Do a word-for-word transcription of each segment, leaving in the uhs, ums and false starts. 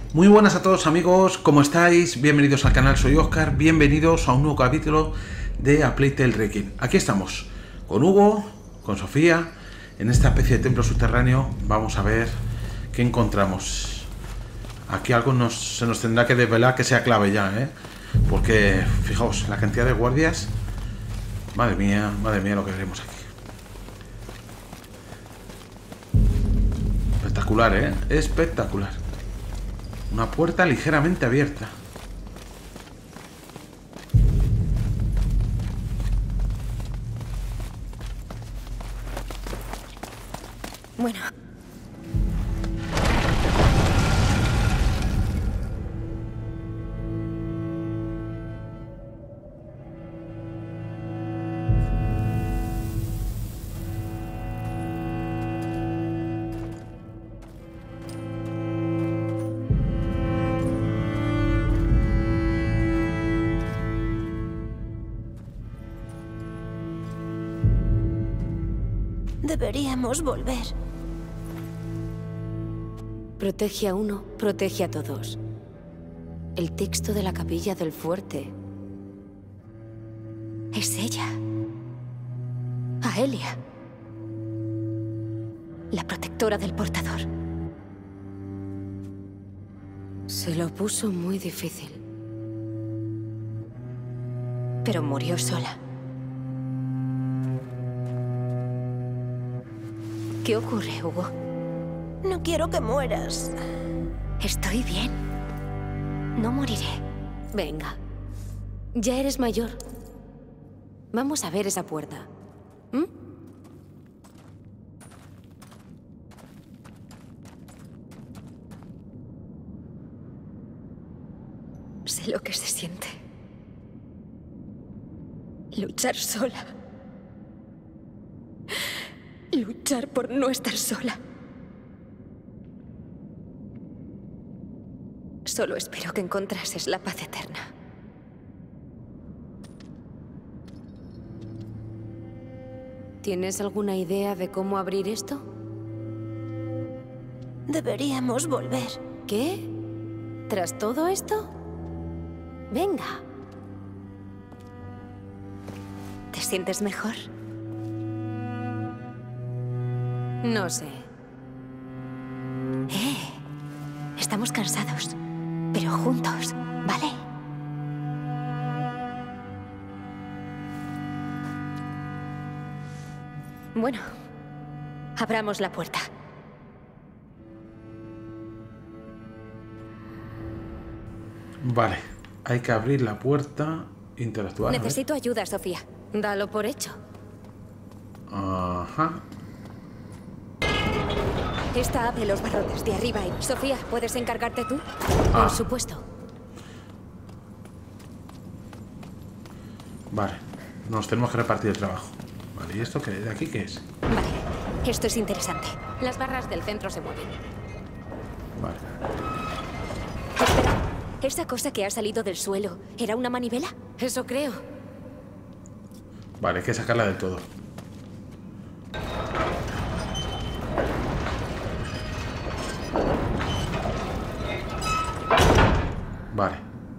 Muy buenas a todos amigos, ¿cómo estáis? Bienvenidos al canal, soy Oscar, bienvenidos a un nuevo capítulo de A Plague Tale Requiem. Aquí estamos, con Hugo, con Sofía, en esta especie de templo subterráneo. Vamos a ver qué encontramos. Aquí algo nos, se nos tendrá que desvelar que sea clave ya, ¿eh? Porque, fijaos, la cantidad de guardias. Madre mía, madre mía lo que veremos aquí. Espectacular, ¿eh? Espectacular. Una puerta ligeramente abierta. Bueno. Deberíamos volver. Protege a uno, protege a todos. El texto de la capilla del fuerte. Es ella. Aelia. La protectora del portador. Se lo puso muy difícil. Pero murió sola. ¿Qué ocurre, Hugo? No quiero que mueras. Estoy bien. No moriré. Venga. Ya eres mayor. Vamos a ver esa puerta. ¿Mm? Sé lo que se siente. Luchar sola. Luchar por no estar sola. Solo espero que encontrases la paz eterna. ¿Tienes alguna idea de cómo abrir esto? Deberíamos volver. ¿Qué? ¿Tras todo esto? Venga. ¿Te sientes mejor? No sé. Eh, estamos cansados, pero juntos, ¿vale? Bueno, abramos la puerta. Vale, hay que abrir la puerta, interactuar. Necesito ayuda, Sofía. Dalo por hecho. Ajá. Esta abre los barrotes de arriba y... Sofía, ¿puedes encargarte tú? Ah. Por supuesto. Vale, nos tenemos que repartir el trabajo. Vale, ¿y esto qué? ¿De aquí qué es? Vale, esto es interesante. Las barras del centro se mueven. Vale. Espera, ¿esa cosa que ha salido del suelo era una manivela? Eso creo. Vale, hay que sacarla del todo. Vale.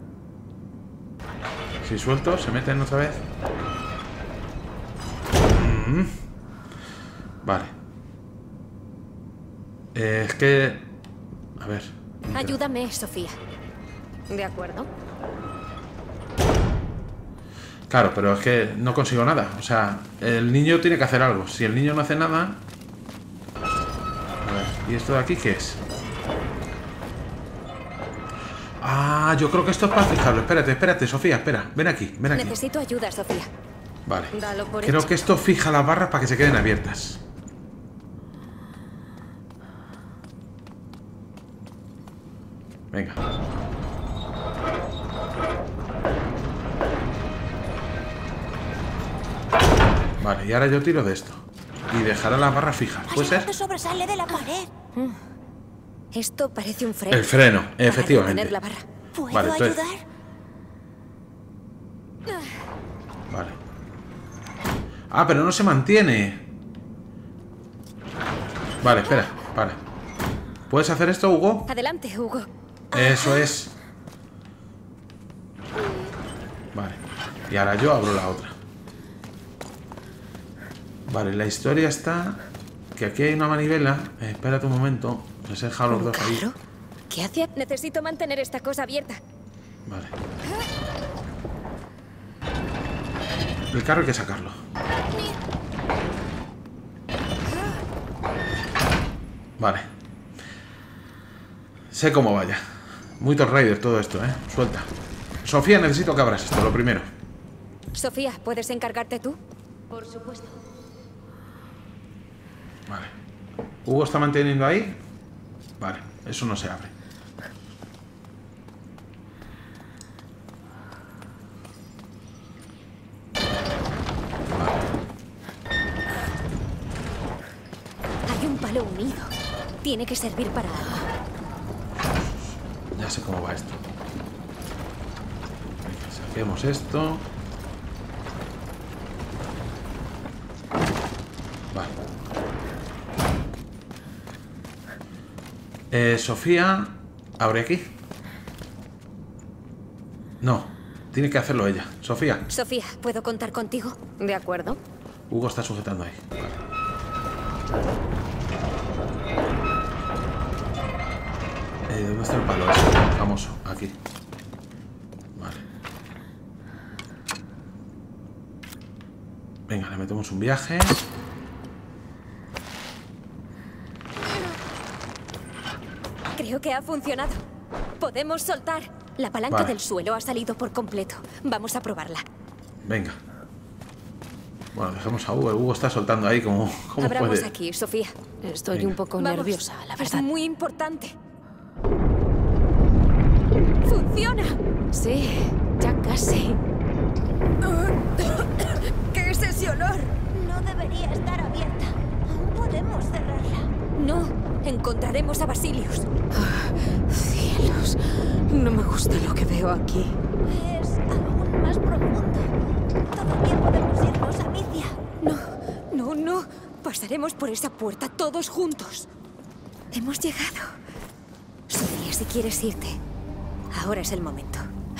Si suelto, se meten otra vez. Mm. Vale. Eh, es que... A ver. Ayúdame, Sofía. ¿De acuerdo? Claro, pero es que no consigo nada. O sea, el niño tiene que hacer algo. Si el niño no hace nada... A ver, ¿y esto de aquí qué es? Ah, yo creo que esto es para fijarlo. Espérate, espérate, Sofía, espera. Ven aquí, ven aquí. Necesito ayuda, Sofía. Vale. Dalo por Creo hecho. que esto fija las barras para que se queden abiertas. Venga. Vale, y ahora yo tiro de esto. Y dejará las barras fijas. ¿Puede ser? Sobresale de la pared. Esto parece un freno. El freno, Para efectivamente. retener la barra. ¿Puedo Vale, entonces- ayudar? Vale. Ah, pero no se mantiene. Vale, espera, vale. ¿Puedes hacer esto, Hugo? Adelante, Hugo. Eso es. Vale. Y ahora yo abro la otra. Vale, la historia está... Que aquí hay una manivela. Eh, espérate un momento. Les he dejado los dos ahí. ¿Carro? ¿Qué hace? Necesito mantener esta cosa abierta. Vale. El carro hay que sacarlo. Vale. Sé cómo vaya. Muy Tomb Raider todo esto, ¿eh? Suelta. Sofía, necesito que abras esto, lo primero. Sofía, ¿puedes encargarte tú? Por supuesto. Vale. ¿Hugo está manteniendo ahí? Vale, eso no se abre. Hay un palo unido. Tiene que servir para algo. Ya sé cómo va esto. Venga, saquemos esto. Vale. Eh, Sofía, abre aquí. No, tiene que hacerlo ella. Sofía. Sofía, ¿puedo contar contigo? De acuerdo. Hugo está sujetando ahí. Vale. Eh, ¿Dónde está el palo ese famoso? Aquí. Vale. Venga, le metemos un viaje. Creo que ha funcionado. Podemos soltar. La palanca Vale. del suelo ha salido por completo. Vamos a probarla. Venga. Bueno, dejemos a Hugo. Hugo está soltando ahí como, como Abramos puede. aquí, Sofía. Estoy Venga. un poco Vamos. nerviosa, la Es verdad. muy importante. ¡Funciona! Sí, ya casi. ¿Qué es ese olor? No debería estar abierta. Aún podemos cerrarla. No, encontraremos a Basilius. Cielos, no me gusta lo que veo aquí. Es aún más profundo. Todavía podemos irnos a Micia. No, no, no. Pasaremos por esa puerta todos juntos. Hemos llegado. Sofía, si quieres irte, ahora es el momento.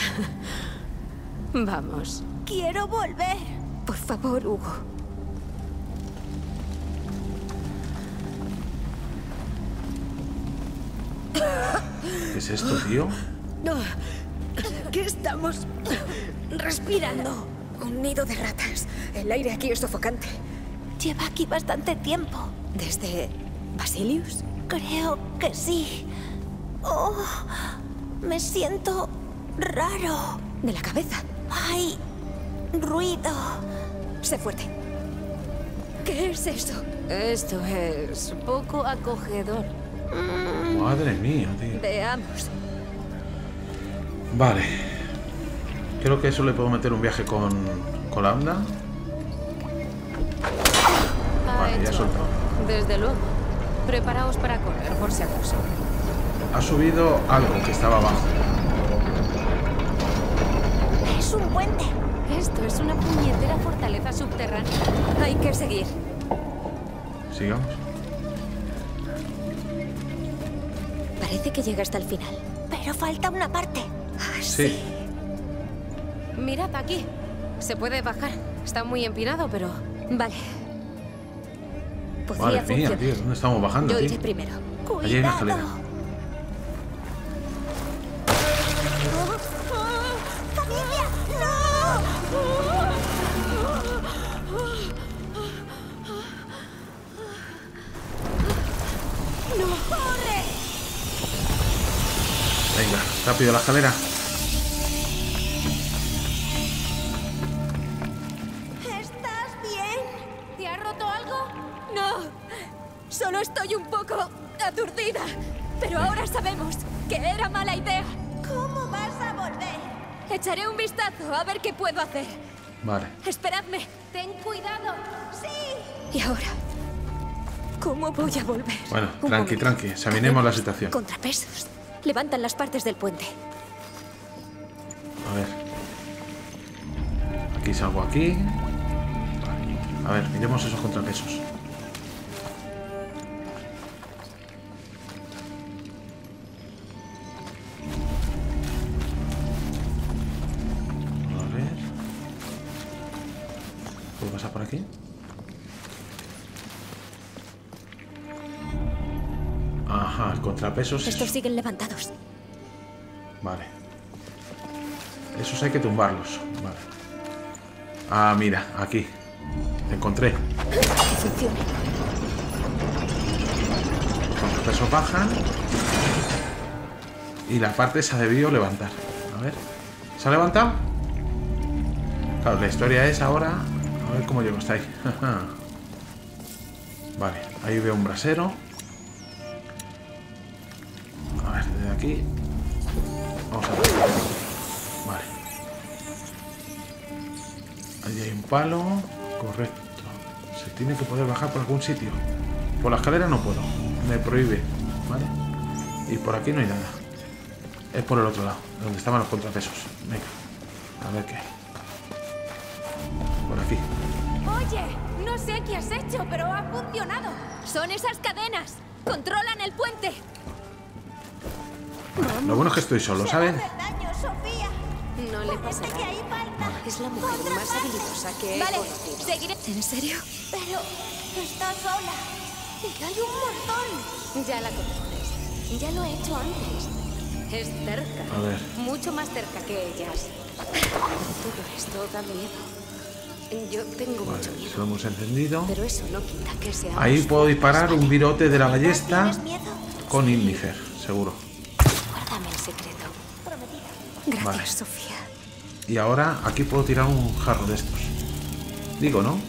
Vamos. Quiero volver. Por favor, Hugo. ¿Qué es esto, tío? ¿Qué estamos respirando? Un nido de ratas. El aire aquí es sofocante. Lleva aquí bastante tiempo. ¿Desde Basilius? Creo que sí. Oh, me siento raro. De la cabeza. Hay ruido. Sé fuerte. ¿Qué es eso? Esto es poco acogedor. Madre mía, tío. Veamos. Vale. Creo que eso le puedo meter un viaje con, con la onda. Ha Vale, ya hecho soltó. algo. Desde luego. Preparaos para correr, por si acaso. Ha subido algo que estaba abajo. Es un puente. Esto es una puñetera fortaleza subterránea. Hay que seguir. Sigamos. Parece que llega hasta el final. Pero falta una parte. Ah, Sí. Mirad aquí. Se puede bajar. Está muy empinado, pero... Vale. Podría Madre mía, funcionar. tío. ¿Dónde estamos bajando, Yo tío? iré primero. Allí hay una Cuidado. escalera. Oh, oh, ¡Familia! ¡No! ¡No! ¡Corre! Venga, rápido la escalera. ¿Estás bien? ¿Te ha roto algo? No. Solo estoy un poco aturdida. Pero ahora sabemos que era mala idea. ¿Cómo vas a volver? Echaré un vistazo a ver qué puedo hacer. Vale. Esperadme. ¡Ten cuidado! ¡Sí! ¿Y ahora? ¿Cómo voy a volver? Bueno, Un tranqui, momento. tranqui. Examinemos la situación. Contrapesos. Levantan las partes del puente. A ver. Aquí salgo aquí. Vale. A ver, miremos esos contrapesos. Ajá, contrapesos. Estos siguen levantados. Vale. Esos hay que tumbarlos. Vale. Ah, mira, aquí. Te encontré. Que funcione. Los pesos bajan. Y la parte se ha debido levantar. A ver. ¿Se ha levantado? Claro, la historia es ahora... A ver cómo llego hasta ahí. Vale, ahí veo un brasero. A ver, desde aquí. Vamos a ver. Vale. Ahí hay un palo. Correcto. Se tiene que poder bajar por algún sitio. Por la escalera no puedo. Me prohíbe. Vale. Y por aquí no hay nada. Es por el otro lado, donde estaban los contrapesos. Venga. A ver qué hay. Por aquí. Oye, no sé qué has hecho, pero ha funcionado. Son esas cadenas. Controlan el puente. Lo bueno es que estoy solo, ¿saben? Hacer daño, Sofía. No le pasa Parece que nada. ahí falta. Es la mujer más habilidosa que he Vale, conocido. seguiré. ¿En serio? Pero está sola. Y hay un montón. Ya la conoces. Ya lo he hecho antes. Es cerca. A ver. Mucho más cerca que ellas. Todo esto da miedo. Yo tengo Vale, mucho se lo miedo. hemos encendido. Pero eso no quita que sea. Ahí puedo disparar un virote de la ballesta ¿Tienes miedo? con Ignifer, seguro. Guárdame el secreto. Prometida. Gracias, Vale. Sofía. Y ahora aquí puedo tirar un jarro de estos. Digo, ¿no?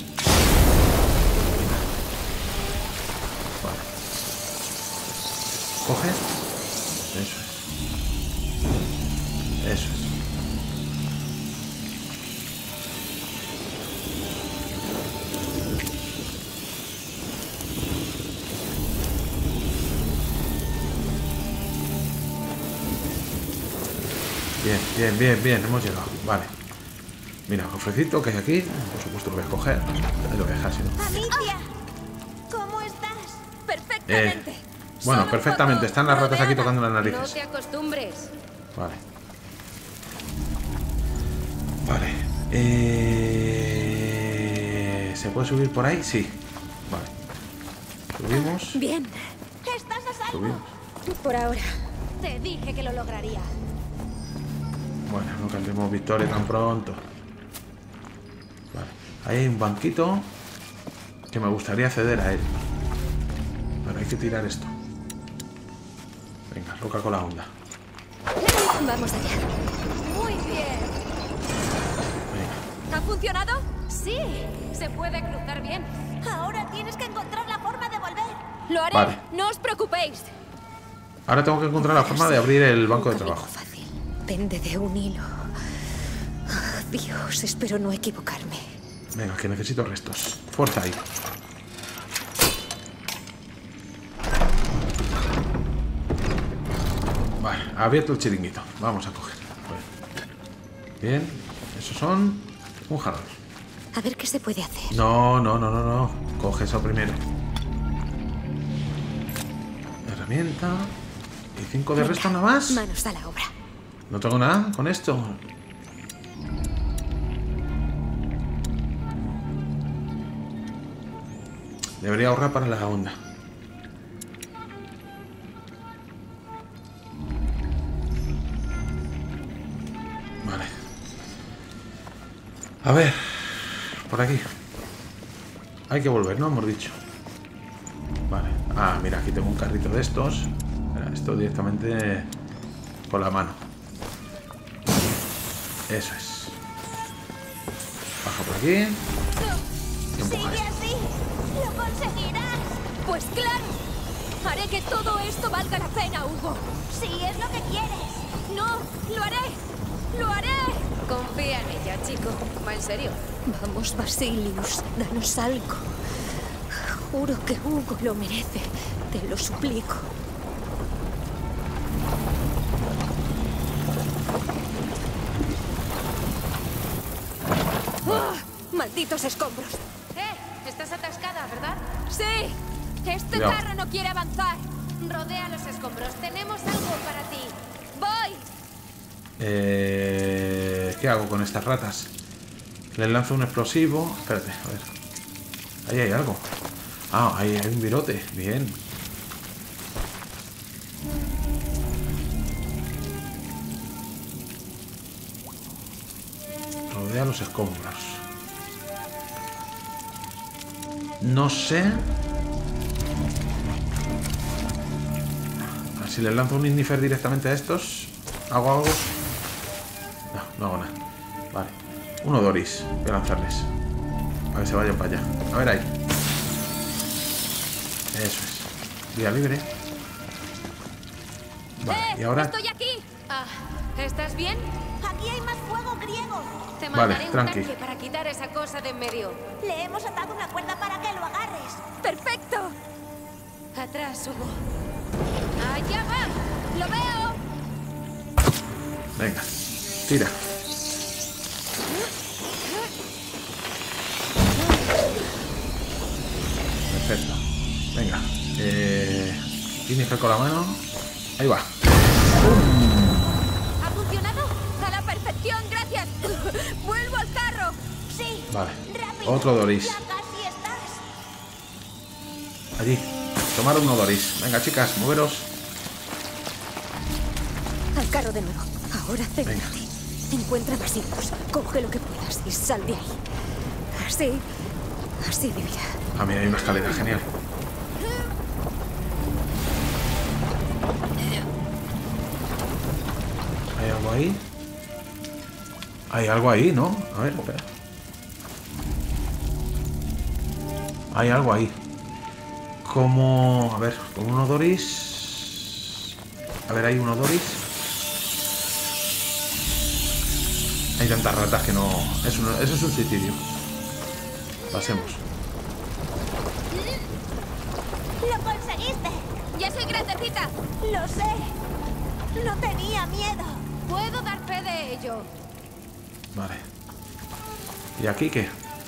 Vale. Coge. Eso es. Eso es. Bien, bien, bien, bien, hemos llegado. Vale. Mira, cofrecito que hay aquí. Por supuesto lo voy a coger. Ahí lo voy a dejar, si no. Amicia, ¿cómo estás? Perfectamente. Eh, bueno, Solo un perfectamente. poco Están las ratas aquí rodeada. tocando las No narices. te acostumbres. Vale. Vale. Eh... ¿Se puede subir por ahí? Sí. Vale. Subimos. Bien. ¿Estás a salvo? Subimos. Por ahora. Te dije que lo lograría. Bueno, no cantemos victoria tan pronto. Vale. Ahí hay un banquito que me gustaría acceder a él. Pero hay que tirar esto. Venga, loca con la onda. Vamos allá. Muy bien. Venga. ¿Ha funcionado? Sí, se puede cruzar bien. Ahora tienes que encontrar la forma de volver. Lo haré. Vale. No os preocupéis. Ahora tengo que encontrar la forma de abrir el banco de Un camino trabajo. fácil. Pende de un hilo. Ah, Dios, espero no equivocarme. Venga, que necesito restos. Fuerza ahí. Vale, abierto el chiringuito. Vamos a coger. Bien, esos son un jarrón. A ver qué se puede hacer. No, no, no, no, no. Coge eso primero. Herramienta. ¿Y cinco de resto nada más? Manos a la obra. No tengo nada con esto. Debería ahorrar para la onda. Vale. A ver. Por aquí. Hay que volver, ¿no? Hemos dicho. Vale. Ah, mira, aquí tengo un carrito de estos. Mira, esto directamente con la mano. Eso es. Baja por aquí. Y empuja Sigue esto. así. Lo conseguirás. Pues claro. Haré que todo esto valga la pena, Hugo. Si es lo que quieres. No, lo haré. Lo haré. Confía en ella, chico. Va en serio. Vamos, Basilius, danos algo. Juro que Hugo lo merece. Te lo suplico. ¡Ah! ¡Malditos escombros! Eh, estás atascada, ¿verdad? ¡Sí! ¡Este Cuidado. carro no quiere avanzar! Rodea los escombros. Tenemos algo para ti. ¡Voy! Eh, ¿Qué hago con estas ratas? Les lanzo un explosivo. Espérate, a ver. Ahí hay algo. Ah, ahí hay un virote. Bien. a los escombros. No sé. A ver si les lanzo un Ignifer directamente a estos. ¿Hago algo? No, no hago nada. Vale. Uno Doris. Voy a lanzarles. Para que se vayan para allá. A ver ahí. Eso es. Vía libre. Vale, ¡Eh! y ahora... ¡Estoy aquí! Ah, ¿estás bien? Aquí hay más fuego griego. Te Vale, mandaré un tranqui. tanque para quitar esa cosa de en medio. Le hemos atado una cuerda para que lo agarres. ¡Perfecto! Atrás, Hugo. ¡Allá va! ¡Lo veo! Venga. Tira. Perfecto. Venga. Eh... Ignifer con la mano. Ahí va. ¿Ha funcionado? ¡A la perfección! ¡Gracias! ¡Vuelvo al carro! Sí. Vale. Rápido. Otro Doris. Ya casi estás. Allí. Tomar uno Doris. Venga, chicas, moveros. Al carro de nuevo. Ahora céntrate. Encuentra vasitos. Coge lo que puedas y sal de ahí. Así... Así vivirá. Ah, mira, hay una escalera, genial. ¿Hay algo ahí? Hay algo ahí, ¿no? A ver, espera. Hay algo ahí. Como... A ver, con uno Doris... A ver, hay uno Doris. Hay tantas ratas que no... Eso, no... Eso es un suicidio. Pasemos. ¡Lo conseguiste! ¡Ya soy grandecita! Lo sé. No tenía miedo. Puedo dar fe de ello. Vale. ¿Y aquí qué?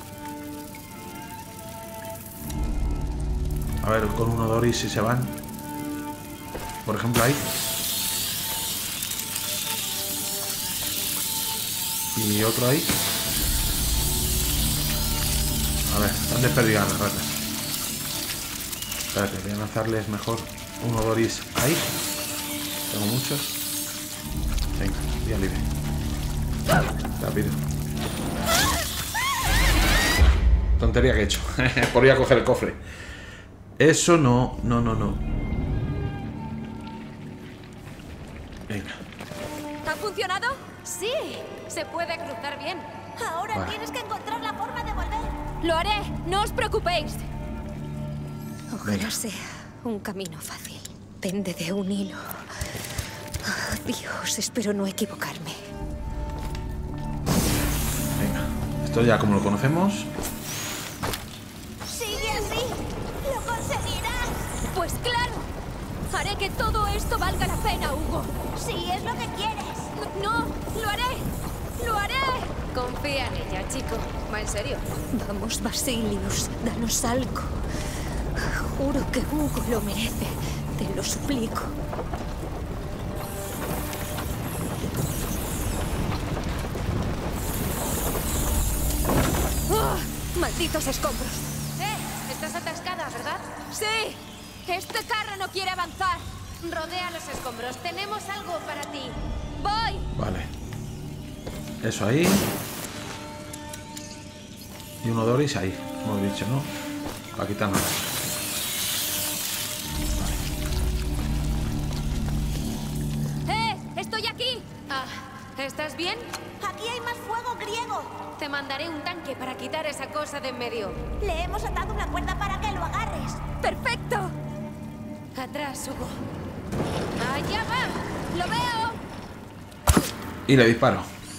A ver, con uno Doris si se van. Por ejemplo, ahí. Y otro ahí. A ver, están desperdigadas las ratas. Espérate, voy a lanzarles mejor uno Doris ahí. Tengo muchos. Venga, vía libre. Rápido. Tontería que he hecho. Por ir a coger el cofre. Eso no, no, no, no. Venga. ¿Ha funcionado? Sí, se puede cruzar bien. Ahora Vale. tienes que encontrar la forma de volver. Lo haré. No os preocupéis. Ojalá Venga. sea un camino fácil. Pende de un hilo. Ah, Dios, espero no equivocarme. Venga. Esto ya como lo conocemos. Sigue así. Lo conseguirás. Pues claro. Haré que todo esto valga la pena, Hugo. Si es lo que quieres. No, lo haré. Lo haré. Confía en ella, chico. ¿Va en serio? Vamos, Basilius, danos algo. Juro que Hugo lo merece. Te lo suplico. ¡Ah! ¡Malditos escombros! ¡Eh! Estás atascada, ¿verdad? ¡Sí! ¡Este carro no quiere avanzar! Rodea los escombros. Tenemos algo para ti. ¡Voy! Vale. Eso ahí. Y uno Doris ahí. Hemos dicho, ¿no? Para quitar nada. ¡Eh! ¡Estoy aquí! Ah, ¿estás bien? Aquí hay más fuego griego. Te mandaré un tanque para quitar esa cosa de en medio. Le hemos atado una cuerda para que lo agarres. ¡Perfecto! Atrás, Hugo. ¡Allá va! ¡Lo veo! Y le disparo.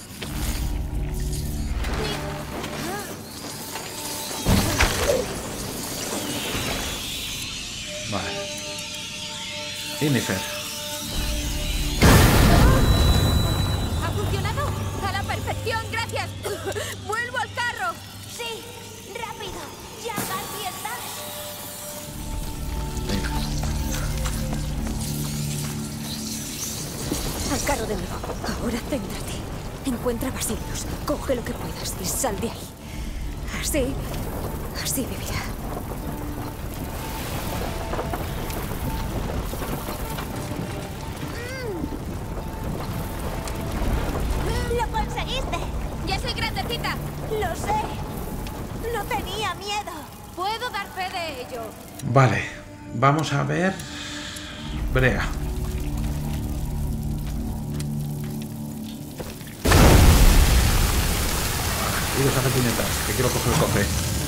Vale. Ignifer. ¿Ha funcionado? ¡A la perfección! ¡Gracias! ¡Vuelvo al carro! Sí. Rápido. Ya casi estás. Venga. Al carro de nuevo. Ahora céntrate. Encuentra Basilius. Coge lo que puedas y sal de ahí. Así... Así vivirá. Lo conseguiste. ¡Ya soy grandecita! de ello. Vale, vamos a ver... Brea. Y los hace puñetas, que quiero coger el cofre.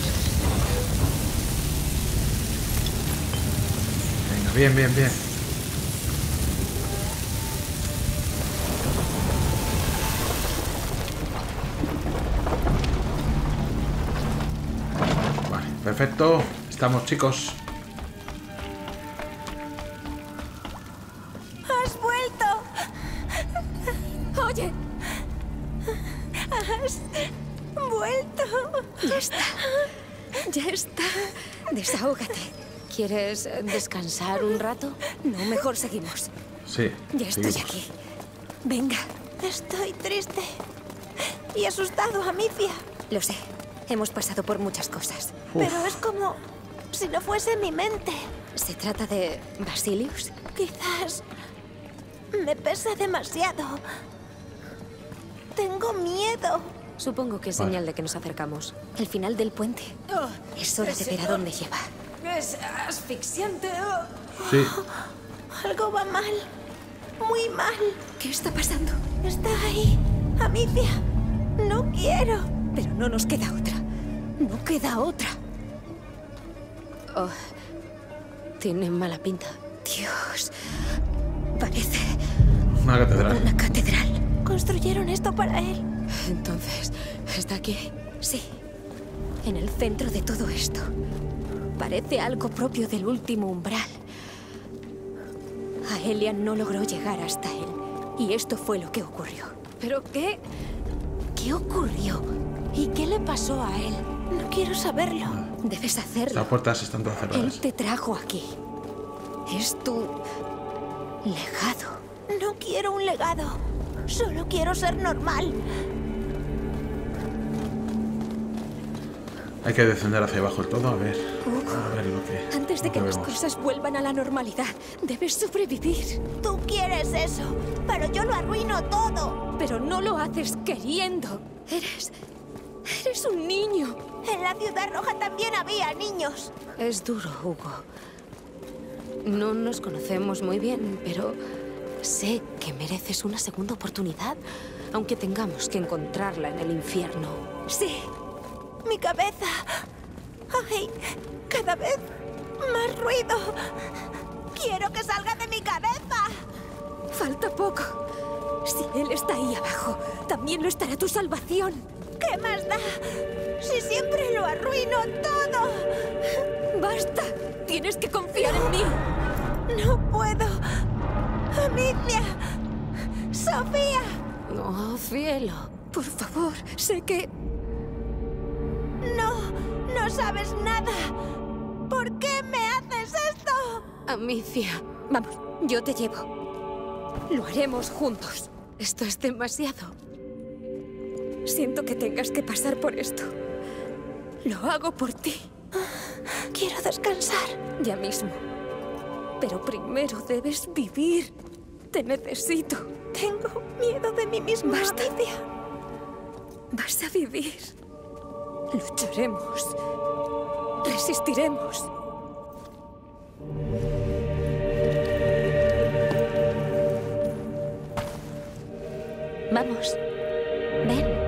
Venga, bien, bien, bien. Vale, perfecto. Estamos, chicos. ¡Has vuelto! Oye, ¡Has vuelto! ya está. Ya está. Desahógate. ¿Quieres descansar un rato? No, mejor seguimos. Sí. Ya estoy seguimos. aquí. Venga. Estoy triste y asustado, Amicia. Lo sé. Hemos pasado por muchas cosas. Uf. Pero es como si no fuese mi mente. ¿Se trata de Basilius? Quizás me pesa demasiado. Tengo miedo. Supongo que es Vale. señal de que nos acercamos. El final del puente. Es hora de ver a dónde lleva. Es asfixiante. Oh. Sí. Algo va mal. Muy mal. ¿Qué está pasando? Está ahí. Amicia. No quiero. Pero no nos queda otra. No queda otra. Oh, tiene mala pinta. Dios. Parece Una catedral. una catedral. Construyeron esto para él. Entonces, ¿está aquí? Sí. En el centro de todo esto. Parece algo propio del último umbral. Aelian no logró llegar hasta él. Y esto fue lo que ocurrió. ¿Pero qué? ¿Qué ocurrió? ¿Y qué le pasó a él? No quiero saberlo. Debes hacerlo. Las puertas están todas Él cerradas. te trajo aquí. Es tu legado. No quiero un legado. Solo quiero ser normal. Hay que descender hacia abajo el todo, a ver. Hugo, A ver lo que... antes de lo que las vemos. cosas vuelvan a la normalidad, debes sobrevivir. Tú quieres eso, pero yo lo arruino todo. Pero no lo haces queriendo. Eres... Eres un niño. En la Ciudad Roja también había niños. Es duro, Hugo. No nos conocemos muy bien, pero sé que mereces una segunda oportunidad, aunque tengamos que encontrarla en el infierno. Sí, mi cabeza. Ay, cada vez más ruido. Quiero que salga de mi cabeza. Falta poco. Si él está ahí abajo, también lo estará tu salvación. ¿Qué más da? Si siempre lo arruino todo. ¡Basta! Tienes que confiar en mí. No puedo. Amicia. Sofía. No, cielo. Por favor, sé que... No, no sabes nada. ¿Por qué me haces esto? Amicia, vamos, yo te llevo. Lo haremos juntos. Esto es demasiado. Siento que tengas que pasar por esto. Lo hago por ti. Quiero descansar. Ya mismo. Pero primero debes vivir. Te necesito. Tengo miedo de mí misma, Basta. Amicia. Vas a vivir. Lucharemos. Resistiremos. Vamos. Ven.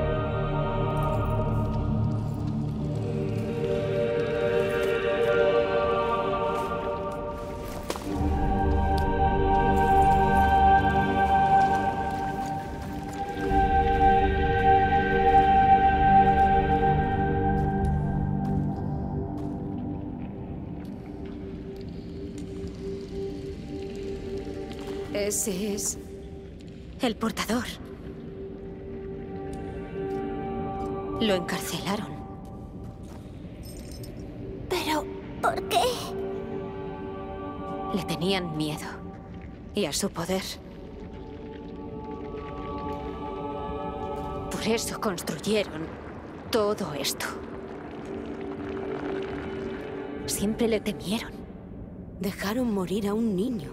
Ese es el portador. Lo encarcelaron. Pero, ¿por qué? Le tenían miedo. Y a su poder. Por eso construyeron todo esto. Siempre le temieron. Dejaron morir a un niño.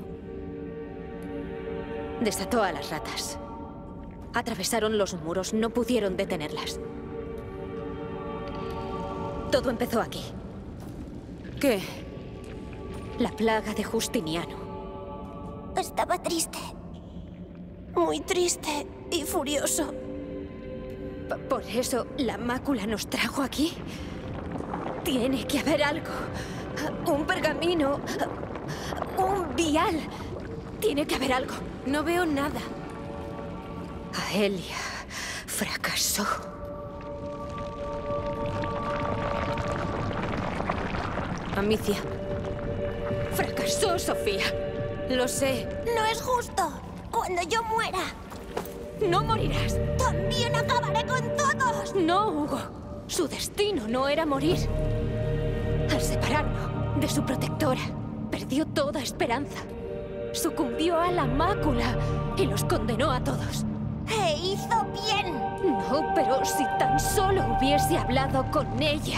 Desató a las ratas. Atravesaron los muros, no pudieron detenerlas. Todo empezó aquí. ¿Qué? La plaga de Justiniano. Estaba triste. Muy triste y furioso. P- ¿Por eso la mácula nos trajo aquí? Tiene que haber algo. Un pergamino. Un vial. Tiene que haber algo. No veo nada. Aelia fracasó. Amicia. Fracasó, Sofía. Lo sé. No es justo. Cuando yo muera, No morirás. también acabaré con todos. No, Hugo. Su destino no era morir. Al separarlo de su protectora, perdió toda esperanza. Sucumbió a la mácula y los condenó a todos. E hizo bien. No, pero si tan solo hubiese hablado con ella,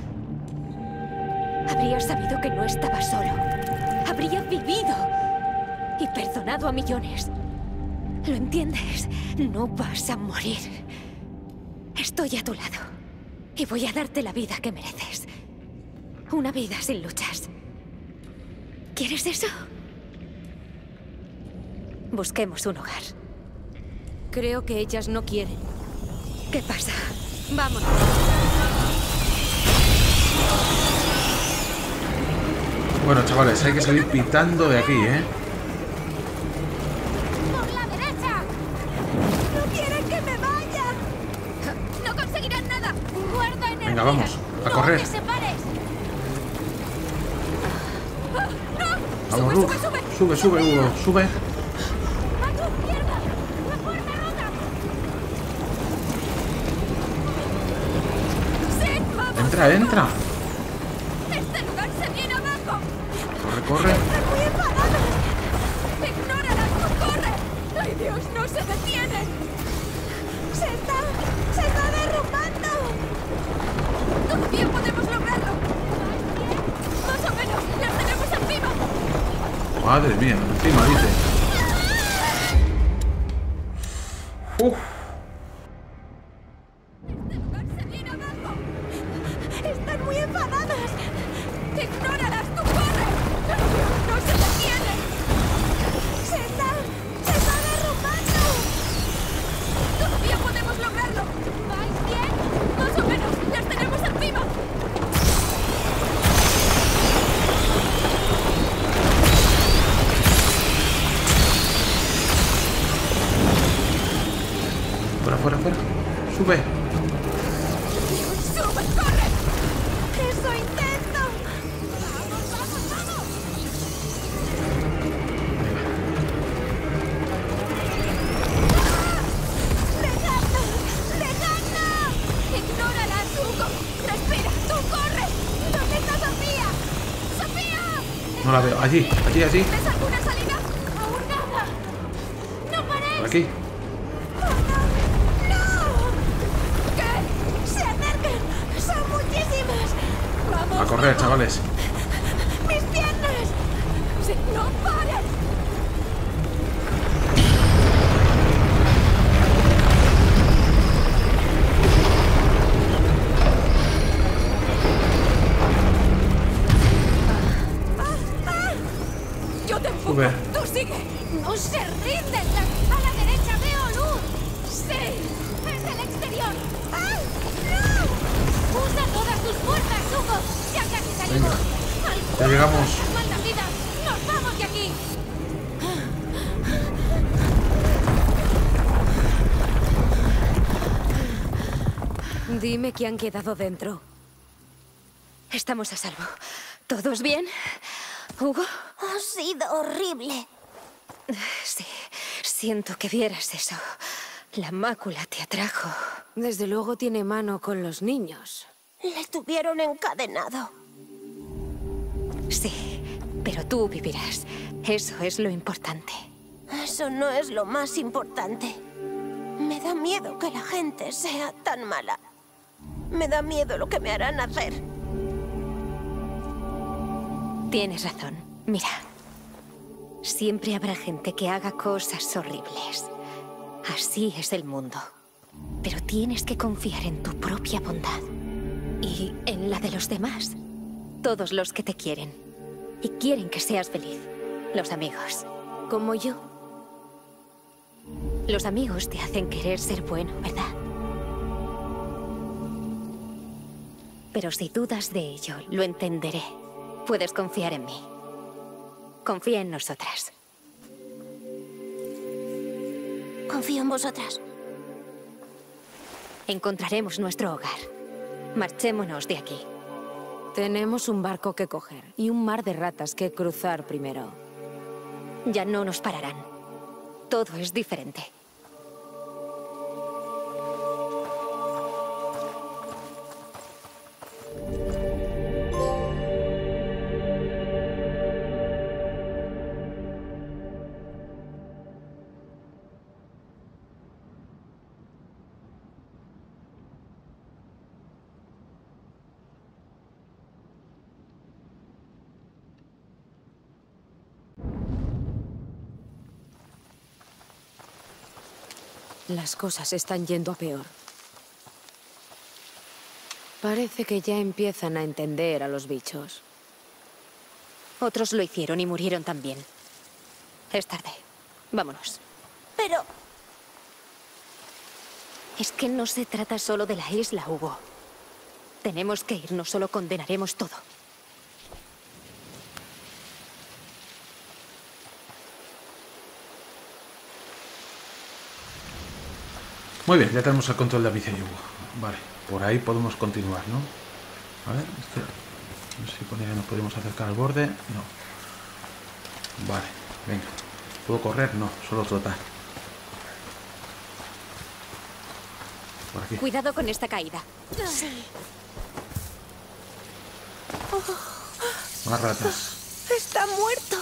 habría sabido que no estaba solo. Habría vivido y perdonado a millones. ¿Lo entiendes? No vas a morir. Estoy a tu lado y voy a darte la vida que mereces. Una vida sin luchas. ¿Quieres eso? Busquemos un hogar. Creo que ellas no quieren. ¿Qué pasa? Vámonos. Bueno, chavales, hay que salir pitando de aquí, ¿eh? ¡Por la derecha! ¡No quieren que me vaya! ¡No conseguirán nada! ¡Guarda energía! Venga, vamos, a ¡No correr. te separes! Vamos, Luke. Sube, sube, Hugo, sube. ¡A tu izquierda! ¡La puerta rota! ¡Sí, vamos! Entra, entra. ¡Este lugar se viene abajo! Corre, corre. ¡Están muy enfadados! ¡Ignóralas! ¡No corre! ¡Ay, Dios! ¡No se detienen! ¡Se está... se está derrumbando! ¡Todavía podemos lograrlo! ¡Más o menos! ¡Las tenemos encima! Madre mía, encima dice. Uf. ¡Este lugar se viene abajo! ¡Están muy enfadados! ¡Ignóralas! ¡Tú corre! ¡Ay, Dios! ¡No se detienen! ¡Se está... se está derrumbando! ¡Todavía podemos lograrlo! ¿Vais bien? Más o menos. ¡Las tenemos encima! Fuera, fuera, fuera. Sube. ¡Sube! ¡Corre! ¡Eso intento! ¡Vamos, vamos, vamos! ¡Dejadlo! ¡Dejadlo! ¡Ignóralas, Hugo! ¡Respira! ¡Tú corre! ¿Dónde está Sofía? ¡Sofía! No la veo. Allí, allí, allí. ¿Ves alguna salida? ¡Aún nada! ¡No paréis! Por aquí. ¡Se acercan! ¡Son muchísimas! ¡Vamos! A correr, chavales. ¡Mis piernas! ¡Sí! ¡No pares! ¡Yo te empujo! Sube. ¡Tú sigue! ¡No se rinden! ¡A la derecha veo luz! ¡Sí! ¡Es el exterior! ¡Ah! ¡No! ¡Usa todas tus fuerzas, Hugo! ¡Ya casi salimos! Venga. ¡Al Ya llegamos. ¡Malnacidas! ¡Nos vamos de aquí! Dime que han quedado dentro. Estamos a salvo. ¿Todos bien? ¿Hugo? Ha sido horrible. Sí, siento que vieras eso. La mácula te atrajo. Desde luego tiene mano con los niños. Le tuvieron encadenado. Sí, pero tú vivirás. Eso es lo importante. Eso no es lo más importante. Me da miedo que la gente sea tan mala. Me da miedo lo que me harán hacer. Tienes razón. Mira, siempre habrá gente que haga cosas horribles. Así es el mundo. Pero tienes que confiar en tu propia bondad. Y en la de los demás. Todos los que te quieren. Y quieren que seas feliz. Los amigos. Como yo. Los amigos te hacen querer ser bueno, ¿verdad? Pero si dudas de ello, lo entenderé. Puedes confiar en mí. Confía en nosotras. Confío en vosotras. Encontraremos nuestro hogar. Marchémonos de aquí. Tenemos un barco que coger y un mar de ratas que cruzar primero. Ya no nos pararán. Todo es diferente. Las cosas están yendo a peor. Parece que ya empiezan a entender a los bichos. Otros lo hicieron y murieron también. Es tarde. Vámonos. Pero... Es que no se trata solo de la isla, Hugo. Tenemos que ir, no solo condenaremos todo. Muy bien, ya tenemos el control de Amicia y Hugo. Vale, por ahí podemos continuar, ¿no? A ver, este, no sé si con ella nos podemos acercar al borde. No. Vale, venga. ¿Puedo correr? No, solo trotar. Por aquí. Cuidado con esta caída. Sí. Más ratas. Está muerto.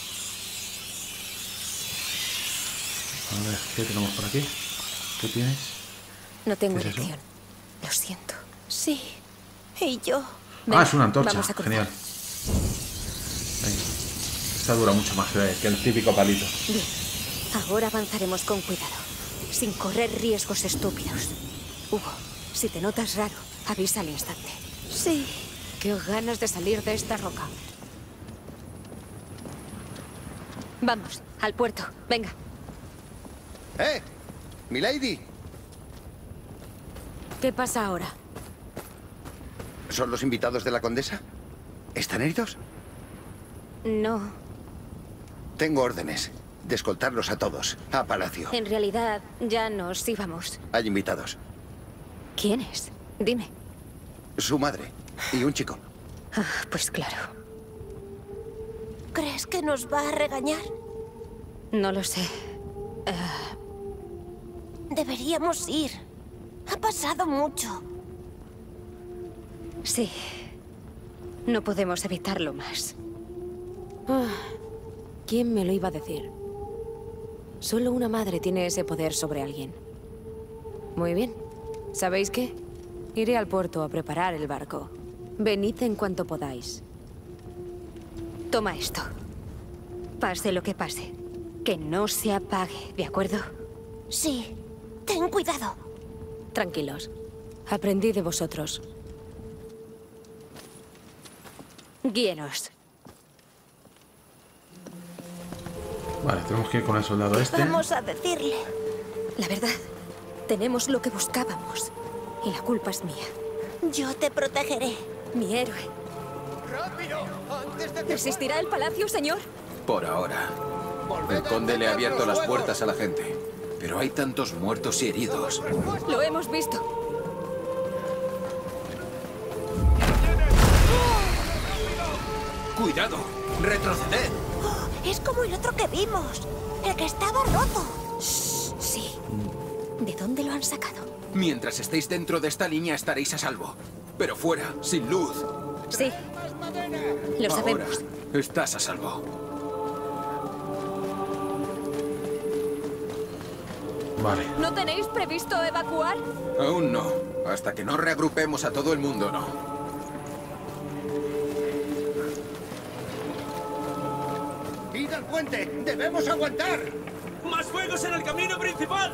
A ver, ¿qué tenemos por aquí? ¿Qué tienes? No tengo ¿Qué es eso? elección. Lo siento. Sí. Y yo. Venga, Ah, es una antorcha. vamos a cruzar. Genial. Venga. Esta dura mucho más que que el típico palito. Bien. Ahora avanzaremos con cuidado. Sin correr riesgos estúpidos. Hugo, si te notas raro, avisa al instante. Sí. Qué ganas de salir de esta roca. Vamos, al puerto. Venga. ¡Eh! ¡Milady! ¿Qué pasa ahora? ¿Son los invitados de la condesa? ¿Están heridos? No. Tengo órdenes de escoltarlos a todos, a palacio. En realidad, ya nos íbamos. Hay invitados. ¿Quién es? Dime. Su madre y un chico. Ah, pues claro. ¿Crees que nos va a regañar? No lo sé. Deberíamos ir. Ha pasado mucho. Sí. No podemos evitarlo más. Ah, ¿quién me lo iba a decir? Solo una madre tiene ese poder sobre alguien. Muy bien. ¿Sabéis qué? Iré al puerto a preparar el barco. Venid en cuanto podáis. Toma esto. Pase lo que pase. Que no se apague, ¿de acuerdo? Sí. Ten cuidado. Tranquilos. Aprendí de vosotros. Guíenos. Vale, tenemos que ir con el soldado este. Vamos a decirle. La verdad, tenemos lo que buscábamos. Y la culpa es mía. Yo te protegeré. Mi héroe. ¡Rápido! ¡Antes de que... ¿Resistirá el palacio, señor? Por ahora. El conde le ha abierto las puertas a la gente. Pero hay tantos muertos y heridos. Lo hemos visto. ¡Cuidado! ¡Retroceded! Oh, es como el otro que vimos. El que estaba roto. Shh, sí. ¿De dónde lo han sacado? Mientras estéis dentro de esta línea estaréis a salvo. Pero fuera, sin luz. Sí. Lo Ahora sabemos. estás a salvo. Vale. ¿No tenéis previsto evacuar? Aún no. Hasta que no reagrupemos a todo el mundo, no. ¡Id al puente! ¡Debemos aguantar! ¡Más fuegos en el camino principal!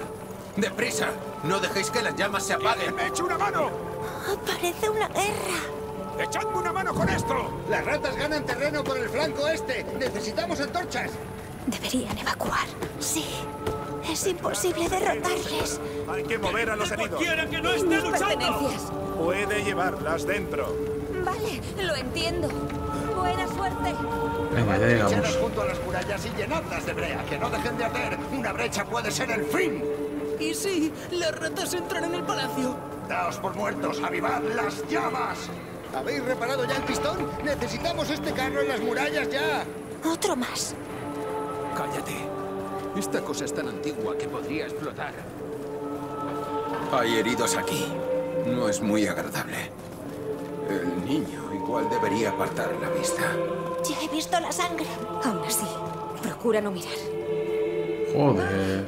¡Deprisa! ¡No dejéis que las llamas se apaguen! ¡Me echo una mano! Oh, parece una guerra. ¡Echadme una mano con esto! Las ratas ganan terreno por el flanco este. Necesitamos antorchas. Deberían evacuar. Sí. Es imposible derrotarles. Hay que mover a los heridos. ¡Cualquiera que no esté Mis luchando! pertenencias. Puede llevarlas dentro. Vale, lo entiendo. Buena suerte. Venga, ya Echadas llegamos. junto a las murallas y llenadlas de brea. Que no dejen de arder. Una brecha puede ser el fin. Y sí, las ratas entran en el palacio. Daos por muertos. ¡Avivad las llamas! ¿Habéis reparado ya el pistón? Necesitamos este carro en las murallas ya. Otro más. Cállate. Esta cosa es tan antigua que podría explotar. Hay heridos aquí. No es muy agradable. El niño igual debería apartar la vista. Ya he visto la sangre. Aún así, procura no mirar. Joder.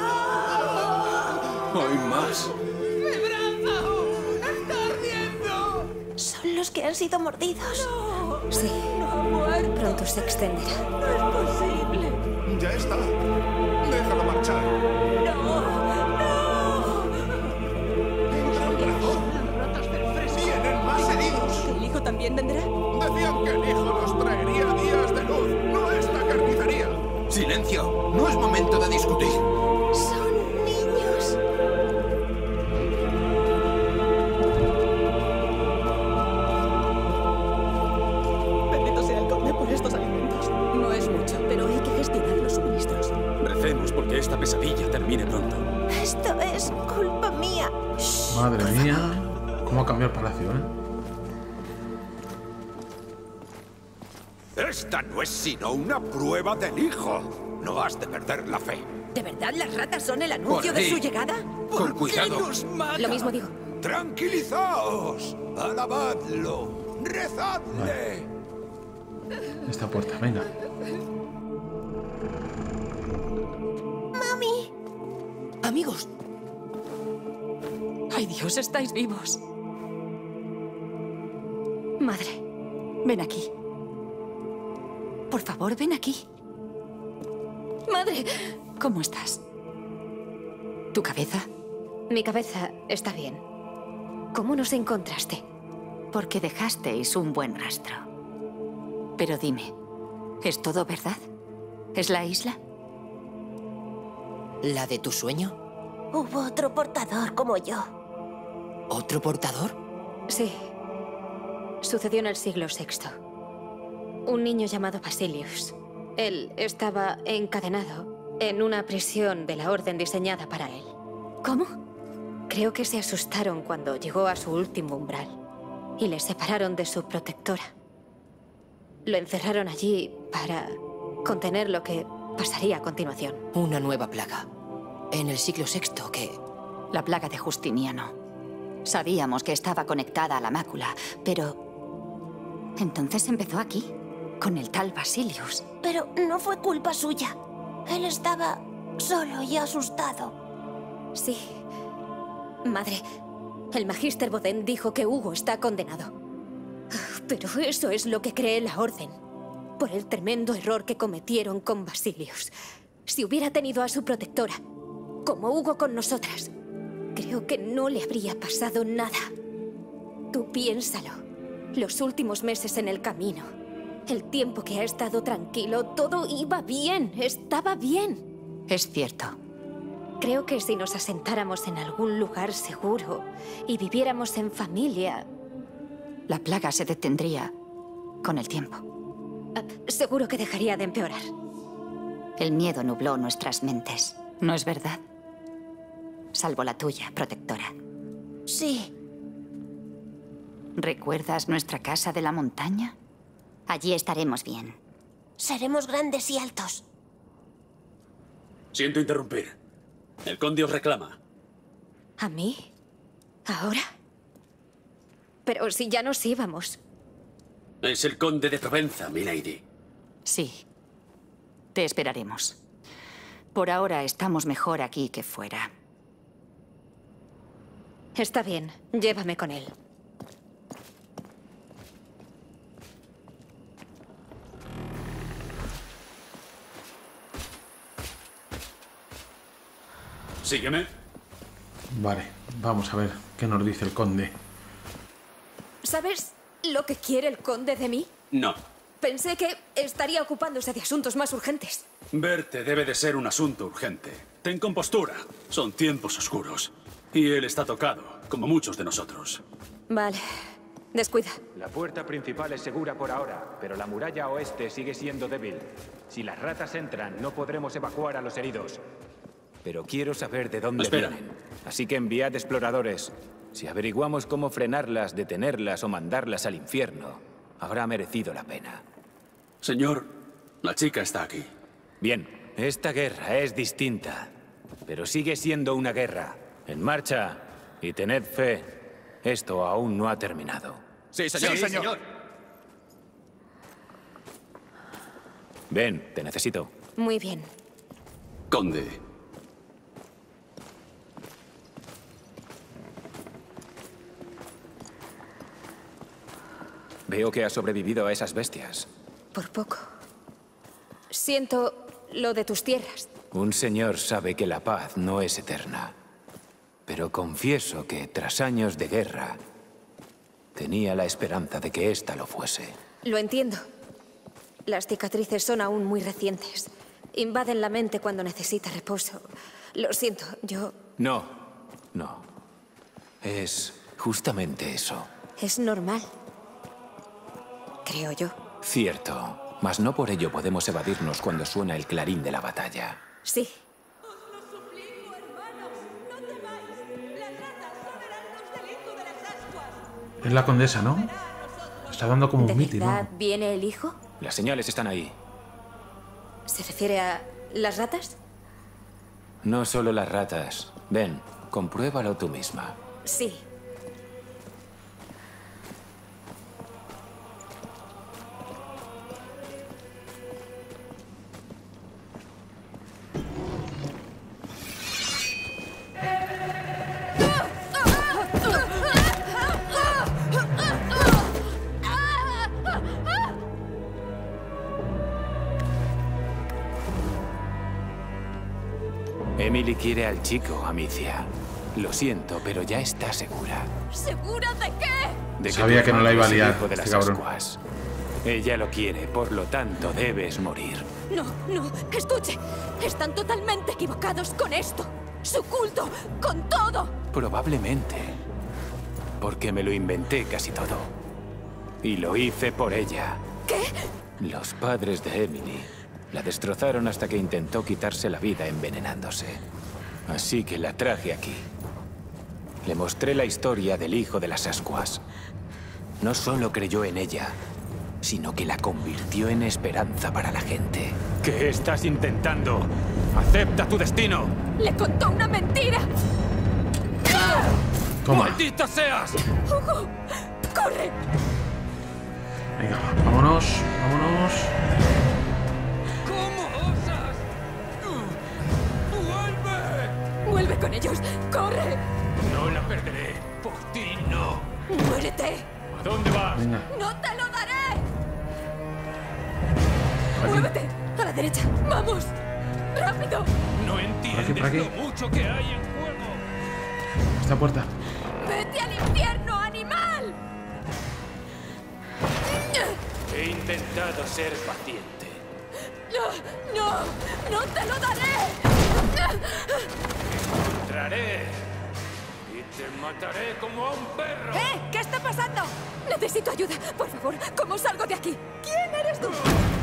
Hay más. ¡Mi brazo! ¡Está ardiendo! Son los que han sido mordidos. Sí, pronto se extenderá. ¡No es posible! Ya está. Déjalo marchar. ¡Tienen más heridos! ¿El hijo también vendrá? Decían que el hijo nos traería días de luz, no esta carnicería. ¡Silencio! No es momento de discutir. Son niños. Bendito sea el conde por estos alimentos. No es mucho, pero hay que gestionar los suministros. Recemos porque esta pesadilla termine pronto. Esto es culpa mía. Shh, Madre por mía. favor. ¿Cómo ha cambiado el palacio, eh? Esta no es sino una prueba del hijo. No has de perder la fe. ¿De verdad las ratas son el anuncio Por de ahí. su llegada? Con cuidado. nos mata? Lo mismo digo. Tranquilizaos. Alabadlo. Rezadle. Esta puerta, venga. Mami. Amigos. Ay, Dios, estáis vivos. Madre, ven aquí. Por favor, ven aquí. Madre, ¿Cómo estás? ¿Tu cabeza? mi cabeza está bien. ¿Cómo nos encontraste? Porque dejasteis un buen rastro. Pero dime, ¿es todo verdad? ¿Es la isla? ¿La de tu sueño? Hubo otro portador como yo. ¿Otro portador? Sí. Sucedió en el siglo sexto. Un niño llamado Basilius. Él estaba encadenado en una prisión de la orden diseñada para él. ¿Cómo? Creo que se asustaron cuando llegó a su último umbral y le separaron de su protectora. Lo encerraron allí para contener lo que pasaría a continuación. Una nueva plaga. En el siglo sexto que... La plaga de Justiniano. Sabíamos que estaba conectada a la mácula, pero... Entonces empezó aquí, con el tal Basilius. Pero no fue culpa suya. Él estaba solo y asustado. Sí. Madre, el Magíster Boden dijo que Hugo está condenado. Pero eso es lo que cree la Orden. Por el tremendo error que cometieron con Basilius. Si hubiera tenido a su protectora, como Hugo con nosotras, creo que no le habría pasado nada. Tú piénsalo. Los últimos meses en el camino. El tiempo que ha estado tranquilo, todo iba bien. Estaba bien. Es cierto. Creo que si nos asentáramos en algún lugar seguro y viviéramos en familia... La plaga se detendría con el tiempo. ah, seguro que dejaría de empeorar. El miedo nubló nuestras mentes, ¿no es verdad? Salvo la tuya, protectora. Sí. ¿Recuerdas nuestra casa de la montaña? Allí estaremos bien. Seremos grandes y altos. Siento interrumpir. El conde os reclama. ¿A mí? ¿Ahora? Pero si ya nos íbamos. Es el conde de Provenza, milady. Sí. Te esperaremos. Por ahora estamos mejor aquí que fuera. Está bien, llévame con él. Sígueme. Vale, vamos a ver qué nos dice el conde. ¿Sabes lo que quiere el conde de mí? No. Pensé que estaría ocupándose de asuntos más urgentes. Verte debe de ser un asunto urgente. Ten compostura. Son tiempos oscuros. Y él está tocado, como muchos de nosotros. Vale. Descuida. La puerta principal es segura por ahora, pero la muralla oeste sigue siendo débil. Si las ratas entran, no podremos evacuar a los heridos. Pero quiero saber de dónde Espera. vienen. Así que enviad exploradores. Si averiguamos cómo frenarlas, detenerlas o mandarlas al infierno, habrá merecido la pena. Señor, la chica está aquí. Bien, esta guerra es distinta, pero sigue siendo una guerra. En marcha, y tened fe, esto aún no ha terminado. Sí, señor. Sí, señor. Ven, te necesito. Muy bien. Conde. Veo que has sobrevivido a esas bestias. Por poco. Siento lo de tus tierras. Un señor sabe que la paz no es eterna. Pero confieso que, tras años de guerra, tenía la esperanza de que ésta lo fuese. Lo entiendo. Las cicatrices son aún muy recientes. Invaden la mente cuando necesita reposo. Lo siento, yo... No, no. Es justamente eso. Es normal. Creo yo. Cierto, mas no por ello podemos evadirnos cuando suena el clarín de la batalla. Sí. Es la condesa, ¿no? Está dando como un mitin, ¿De verdad ¿no? viene el hijo? Las señales están ahí. ¿Se refiere a las ratas? No solo las ratas. Ven, compruébalo tú misma. Sí. Emily quiere al chico, Amicia. Lo siento, pero ya está segura. ¿Segura de qué? De que Sabía tu que no la hermano iba a es el liar, hijo de este las cabrón. ascuas. Ella lo quiere, por lo tanto debes morir. No, no, escuche. Están totalmente equivocados con esto. Su culto, con todo. Probablemente. Porque me lo inventé casi todo. Y lo hice por ella. ¿Qué? Los padres de Emily la destrozaron hasta que intentó quitarse la vida envenenándose. Así que la traje aquí. Le mostré la historia del hijo de las ascuas. No solo creyó en ella, sino que la convirtió en esperanza para la gente. ¿Qué estás intentando? ¡Acepta tu destino! Le contó una mentira. Toma. ¡Maldita seas! Hugo, corre. Venga, vámonos, vámonos. ¿Cómo osas? ¡Vuelve! Vuelve con ellos. Corre. No la perderé. Por ti no. Muérete. ¿A dónde vas? Venga. No te lo daré. Aquí. Muévete. A la derecha. Vamos. Rápido. No Por aquí, entiendes por aquí. lo mucho que hay en juego. Esta puerta. Vete al infierno, animal. He intentado ser paciente. No, no, no te lo daré. Entraré y te mataré como a un perro. ¿Eh? ¿Qué está pasando? Necesito ayuda. Por favor, ¿cómo salgo de aquí? ¿Quién eres tú?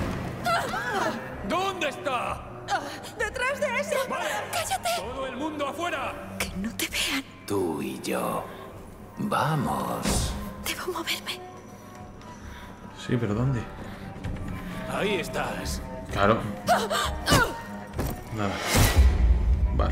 ¿Dónde está? ¡Detrás de ese! Vale. ¡Cállate! ¡Todo el mundo afuera! Que no te vean. Tú y yo. Vamos. Debo moverme. Sí, pero ¿dónde? Ahí estás. Claro. Nada. Vale.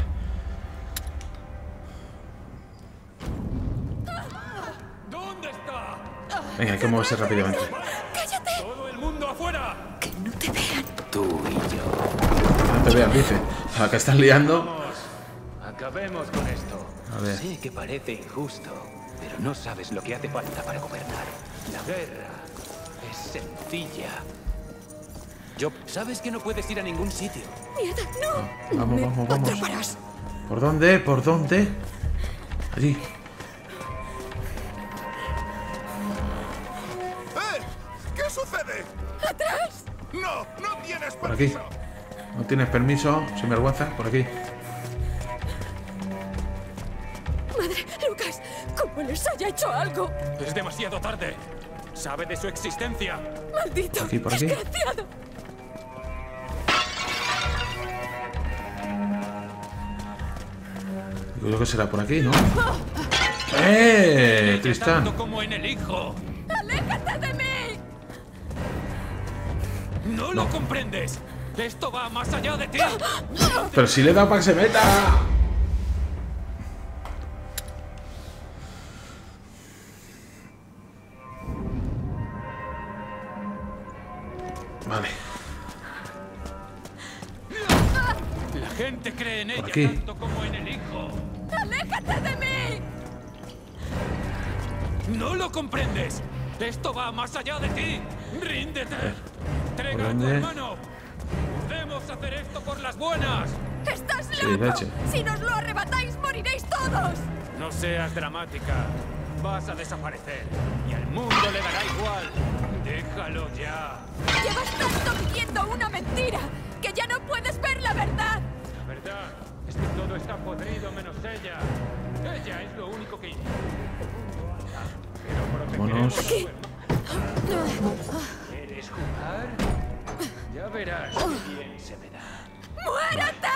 ¿Dónde está? Venga, hay que moverse rápidamente. ¡Cállate! ¡Todo el mundo afuera! Que no te vean. Tú y yo. No te veas, dice. A la que estás liando. Vamos. Acabemos con esto. A ver. Sé que parece injusto, pero no sabes lo que hace falta para gobernar. La guerra es sencilla. Yo, sabes que no puedes ir a ningún sitio. ¡Mierda! ¡No! Vamos, Me vamos, vamos. atraparás. ¿Por dónde? ¿Por dónde? Allí. ¡Atrás! ¡No! ¡No tienes Por aquí. permiso! No tienes permiso, sin vergüenza. Por aquí. Madre, Lucas, ¿cómo les haya hecho algo? Es demasiado tarde. Sabe de su existencia. ¡Maldito! Aquí, por aquí. ¡Desgraciado! Yo creo que será por aquí, ¿no? ¡Eh! Tristán. Tanto como en el hijo. ¡Aléjate de mí! No, lo comprendes. Esto va más allá de ti. Pero si le he dado para que se meta. Vale. La gente cree en ella aquí. tanto como en el hijo. ¡Aléjate de mí! No lo comprendes. Esto va más allá de ti. Ríndete. Entrega a tu ¿Dónde? hermano. Podemos hacer esto por las buenas. ¡Estás Sí, loco! leche. ¡Si nos lo arrebatáis, moriréis todos! No seas dramática. Vas a desaparecer. Y al mundo le dará igual. Déjalo ya. Llevas tanto viviendo una mentira que ya no puedes ver la verdad. La verdad es que todo está podrido menos ella. Ella es lo único que... Pero Vámonos. Aquí. ¿Quieres jugar? Ya verás qué bien se me da. ¡Muérete!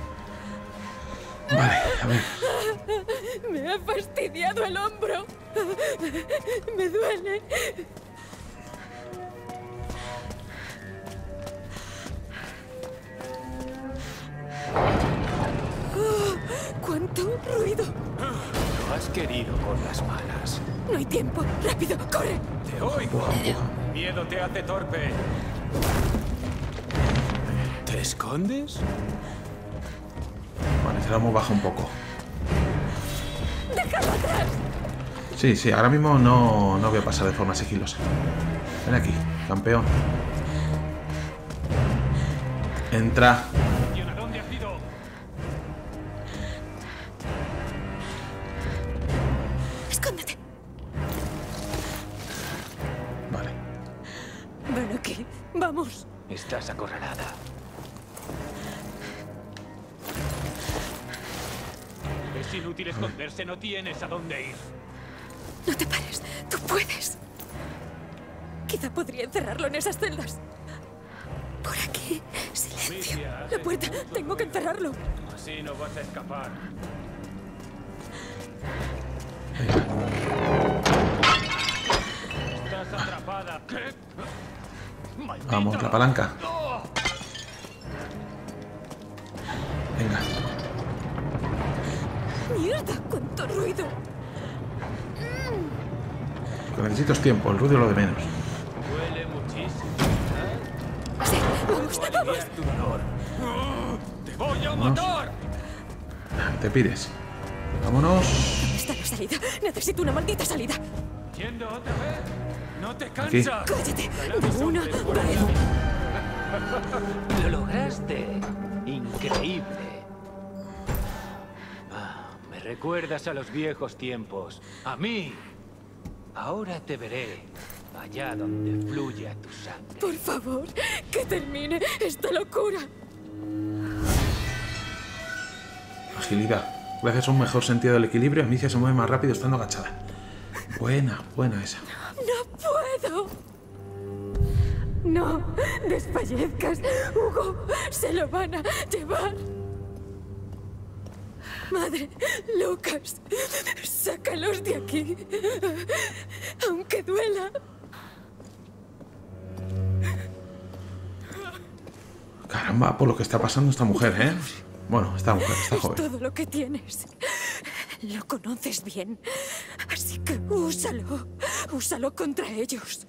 Vale, a ver. Me ha fastidiado el hombro. Me duele. Oh, ¡cuánto ruido! Lo has querido por las malas. No hay tiempo. ¡Rápido, corre! Te oigo. Miedo te hace torpe. ¿Te escondes? Vale, se la hemos bajado un poco. ¡Déjalo atrás! Sí, sí, ahora mismo no, no voy a pasar de forma sigilosa. Ven aquí, campeón. Entra. ¿A dónde has ido? ¡Escóndete! Vale. Ven aquí. Vamos. Estás acorralada. Es inútil esconderse, no tienes a dónde ir. No te pares. Tú puedes. Quizá podría encerrarlo en esas celdas. Por aquí. Silencio. La puerta. Tengo que encerrarlo. Así no vas a escapar. Estás atrapada. ¿Qué? Vamos, la palanca. Venga. ¡Mierda! ¡Cuánto ruido! Lo que necesito es tiempo, el ruido es lo de menos. Huele muchísimo. Sí, vamos, vamos. Tu dolor. ¡Te voy a Vámonos. matar! Te pides. Vámonos. ¿Dónde está la salida? Necesito una maldita salida. ¿Yendo otra vez? ¿No te Aquí. cansas? ¡Cállate! De una vez. Lo lograste. Increíble. Ah, me recuerdas a los viejos tiempos. A mí. Ahora te veré allá donde fluya tu sangre. Por favor, que termine esta locura. Agilidad. Gracias a un mejor sentido del equilibrio, Amicia se mueve más rápido estando agachada. Buena, buena esa. ¡No puedo! No, desfallezcas, Hugo. Se lo van a llevar. Madre, Lucas, sácalos de aquí. Aunque duela. Caramba, por lo que está pasando esta mujer, ¿eh? Bueno, esta mujer, esta Es joven. todo lo que tienes. Lo conoces bien. Así que úsalo. Úsalo contra ellos.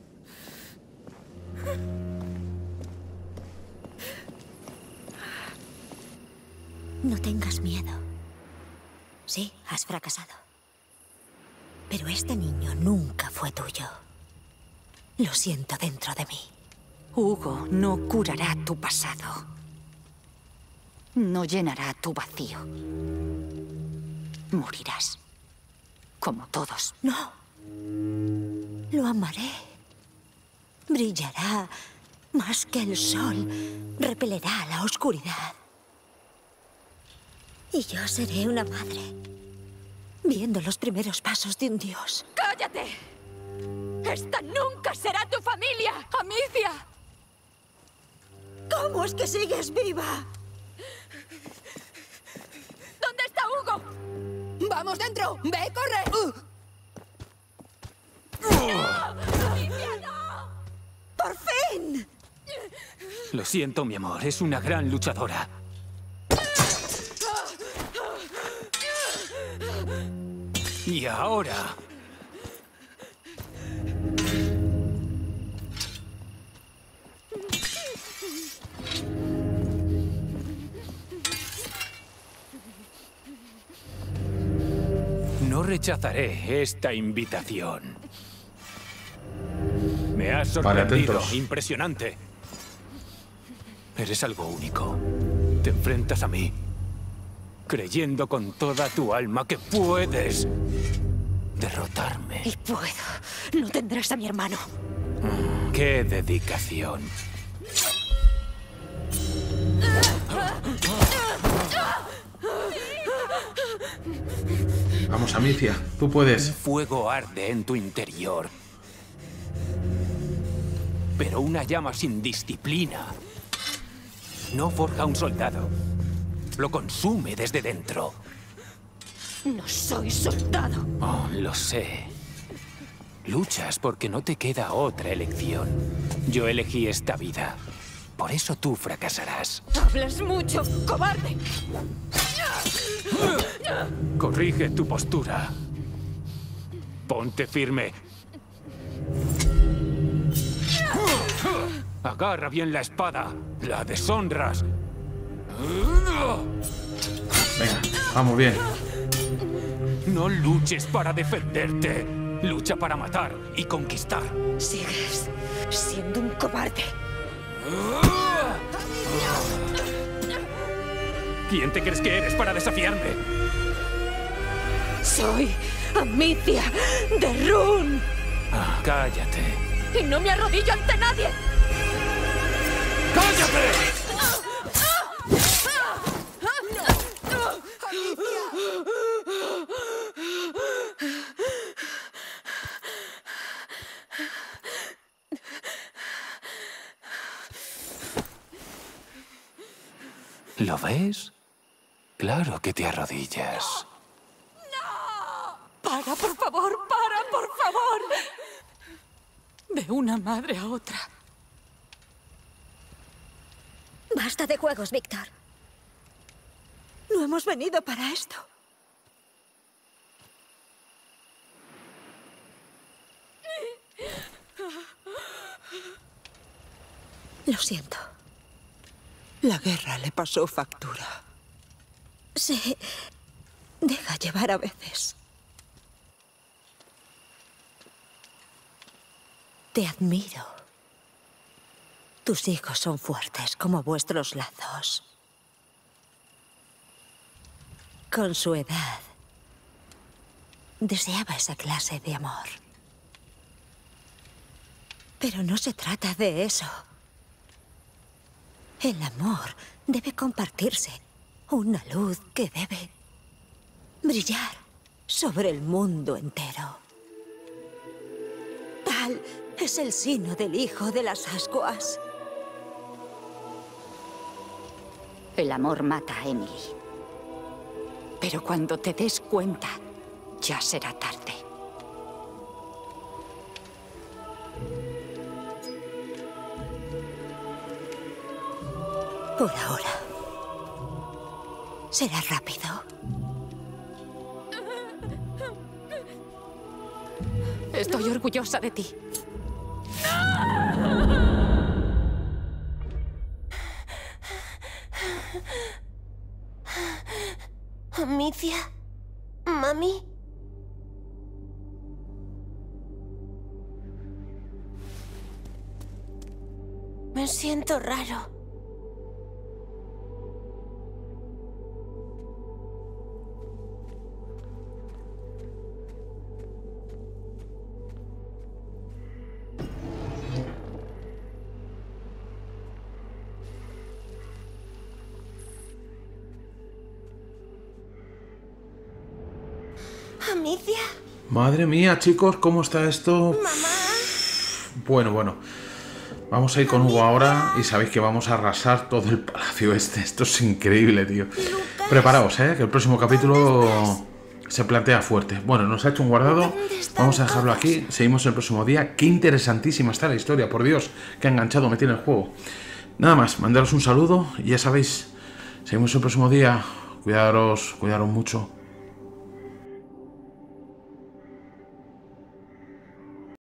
No tengas miedo. Sí, has fracasado. Pero este niño nunca fue tuyo. Lo siento dentro de mí. Hugo no curará tu pasado. No llenará tu vacío. Morirás. Como todos. No. Lo amaré. Brillará más que el sol. Repelerá la oscuridad. Y yo seré una madre, viendo los primeros pasos de un dios. ¡Cállate! ¡Esta nunca será tu familia, Amicia! ¿Cómo es que sigues viva? ¿Dónde está Hugo? ¡Vamos dentro! ¡Ve, corre! Uh. ¡No! ¡Amicia, no! ¡Por fin! Lo siento, mi amor. Es una gran luchadora. Y ahora... No rechazaré esta invitación. Me has sorprendido. Vale, impresionante. Eres algo único. Te enfrentas a mí, creyendo con toda tu alma que puedes derrotarme. Y puedo. No tendrás a mi hermano. Mm, ¡Qué dedicación! Vamos, Amicia, tú puedes. Un fuego arde en tu interior. Pero una llama sin disciplina no forja un soldado. Lo consume desde dentro. No soy soldado. Oh, lo sé. Luchas porque no te queda otra elección. Yo elegí esta vida. Por eso tú fracasarás. ¡Hablas mucho, cobarde! Corrige tu postura. Ponte firme. Agarra bien la espada. La deshonras. Venga, vamos bien. No luches para defenderte. Lucha para matar y conquistar. Sigues siendo un cobarde. ¿Quién te crees que eres para desafiarme? Soy Amicia de Run. Ah, cállate. ¡Y no me arrodillo ante nadie! ¡Cállate! ¿Lo ves? Claro que te arrodillas. ¡No! ¡Para, por favor! ¡Para, por favor! De una madre a otra. Basta de juegos, Víctor. No hemos venido para esto. Lo siento. La guerra le pasó factura. Se deja llevar a veces. Te admiro. Tus hijos son fuertes como vuestros lazos. Con su edad, deseaba esa clase de amor. Pero no se trata de eso. El amor debe compartirse. Una luz que debe brillar sobre el mundo entero. Tal es el signo del hijo de las ascuas. El amor mata a Emily. Pero cuando te des cuenta, ya será tarde. Por ahora. Será rápido. Estoy orgullosa de ti. Amicia, mami. Me siento raro. Amicia. Madre mía, chicos, ¿cómo está esto? Mamá. Bueno, bueno. Vamos a ir con Hugo ahora y sabéis que vamos a arrasar todo el palacio este. Esto es increíble, tío. Lucas. Preparaos, ¿eh? Que el próximo capítulo se plantea fuerte. Bueno, nos ha hecho un guardado. Vamos a dejarlo aquí. Seguimos el próximo día. Qué interesantísima está la historia. Por Dios, qué enganchado me tiene el juego. Nada más, mandaros un saludo y ya sabéis, seguimos el próximo día. Cuidaros, cuidaros mucho.